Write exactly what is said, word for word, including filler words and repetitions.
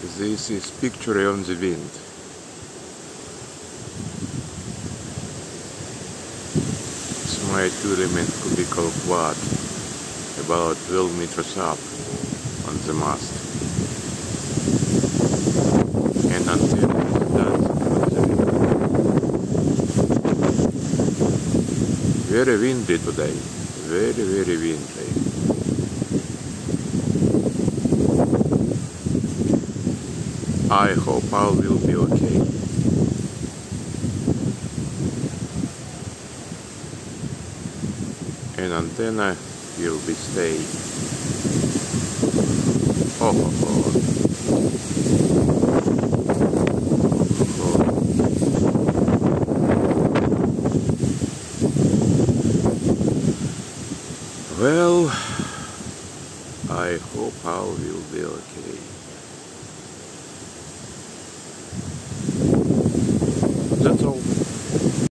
This is Picture on the Wind. It's my two element cubical quad, about twelve meters up on the mast. And antenna is dancing on the wind. Very windy today, very very windy. I hope all will be okay. And antenna will be stay. Oh, oh, oh. Oh. Well, I hope all will be okay.